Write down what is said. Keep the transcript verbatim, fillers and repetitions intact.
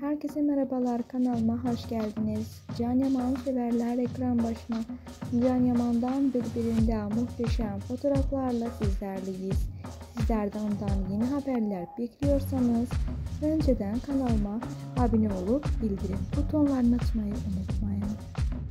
Herkese merhabalar, kanalıma hoş geldiniz. Can Yaman severler ekran başına. Can Yaman'dan birbirinden muhteşem fotoğraflarla sizlerleyiz. Sizler de ondan yeni haberler bekliyorsanız önceden kanalıma abone olup bildirim butonlarını açmayı unutmayın.